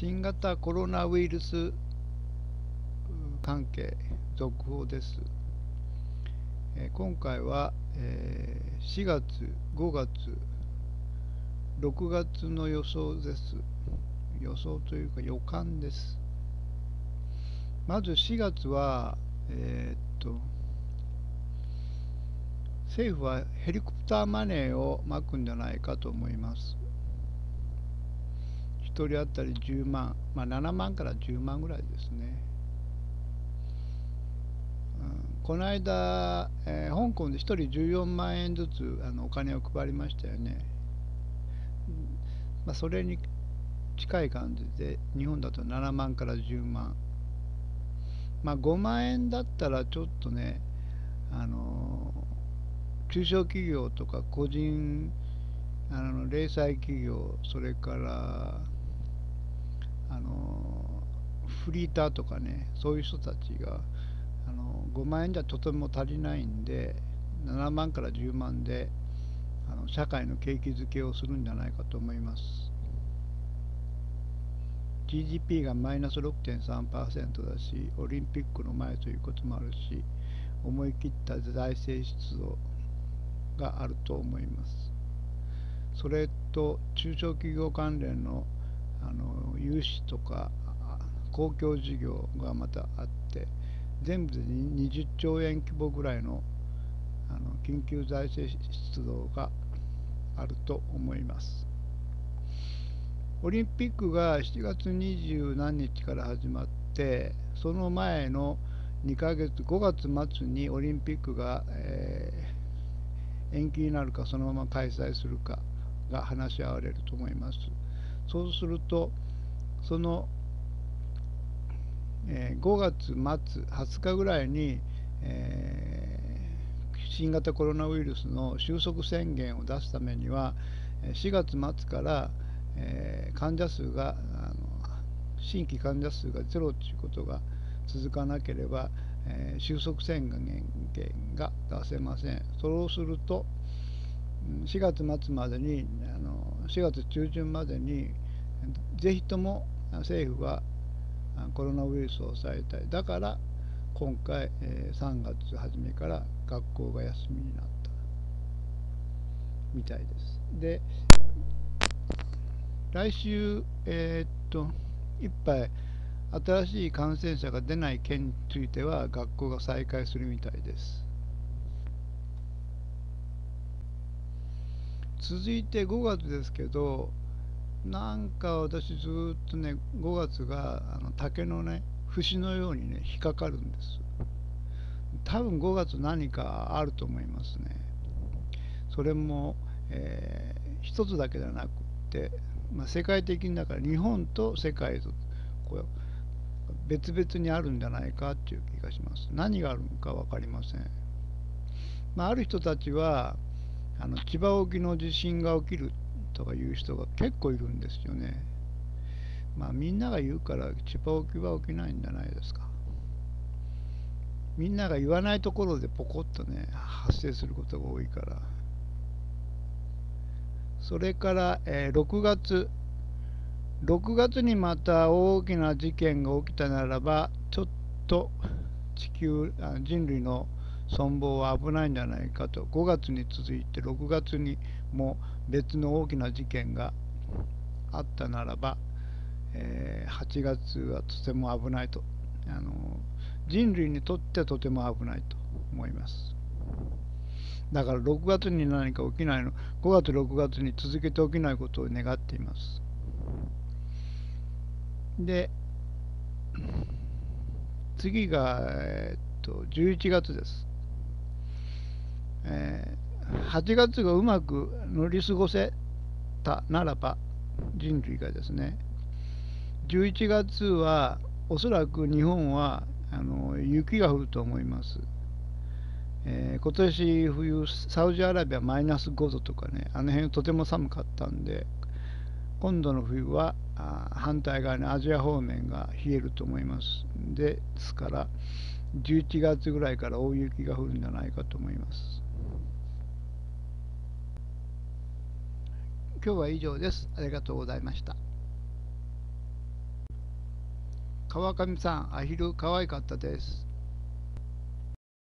新型コロナウイルス関係続報です。今回は、4月、5月、6月の予想です。予想というか予感です。まず4月は、政府はヘリコプターマネーをまくんじゃないかと思います。1人当たり10万、7万から10万ぐらいですね。この間、香港で1人14万円ずつお金を配りましたよね。それに近い感じで、日本だと7万から10万。5万円だったらちょっとね、中小企業とか個人、零細企業、それから、フリーターとかね、そういう人たちが、5万円じゃとても足りないんで、7万から10万で社会の景気づけをするんじゃないかと思います。GDP がマイナス 6.3% だし、オリンピックの前ということもあるし、思い切った財政出動があると思います。それと中小企業関連の融資とか公共事業がまたあって、全部で20兆円規模ぐらいの緊急財政出動があると思います。オリンピックが7月20何日から始まって、その前の2ヶ月、5月末にオリンピックが、延期になるかそのまま開催するかが話し合われると思います。そうすると、その、5月末20日ぐらいに、新型コロナウイルスの収束宣言を出すためには、4月末から、患者数が新規患者数がゼロということが続かなければ、収束宣言が出せません。そうすると4月末までに4月中旬までにぜひとも政府はコロナウイルスを抑えたい。だから今回、3月初めから学校が休みになったみたいです。で、来週、いっぱい新しい感染者が出ない県については学校が再開するみたいです。続いて5月ですけど、なんか私ずっとね、5月が竹のね、節のようにね、引っかかるんです。多分5月何かあると思いますね。それも、一つだけではなくて、世界的にだから日本と世界とこう別々にあるんじゃないかっていう気がします。何があるのか分かりません。ある人たちは千葉沖の地震が起きるとかいう人が結構いるんですよね。みんなが言うから千葉沖は起きないんじゃないですか。みんなが言わないところでポコッとね発生することが多いから。それから、6月にまた大きな事件が起きたならば、ちょっと人類の存亡は危ないんじゃないかと。5月に続いて6月にも別の大きな事件があったならば、8月はとても危ないと。人類にとってとても危ないと思います。だから6月に何か起きないの、5月6月に続けて起きないことを願っています。で、次が、11月です。8月がうまく乗り過ごせたならば、人類がですね、11月はおそらく日本は雪が降ると思います。今年冬、サウジアラビアマイナス5度とかね、あの辺とても寒かったんで、今度の冬は反対側にアジア方面が冷えると思います。ですから、11月ぐらいから大雪が降るんじゃないかと思います。今日は以上です。ありがとうございました。 川上さん、アヒル可愛かったです。